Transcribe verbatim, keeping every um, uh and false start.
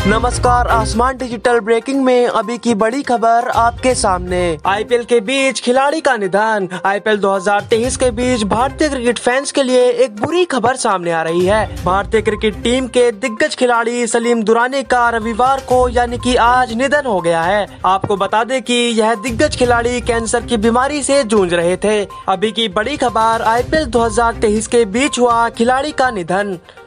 नमस्कार, आसमान digital breaking में अभी की बड़ी खबर आपके सामने। आईपीएल के बीच खिलाड़ी का निधन। आईपीएल दो हज़ार तेईस के बीच भारतीय क्रिकेट फैंस के लिए एक बुरी खबर सामने आ रही है। भारतीय क्रिकेट टीम के दिग्गज खिलाड़ी सलीम दुरानी का रविवार को यानी कि आज निधन हो गया है। आपको बता दें कि यह दिग्गज खिलाड़ी कैंसर की बीमारी से जूझ रहे थे। अभी की बड़ी खबर, आईपीएल दो हज़ार तेईस के बीच हुआ खिलाड़ी का निधन।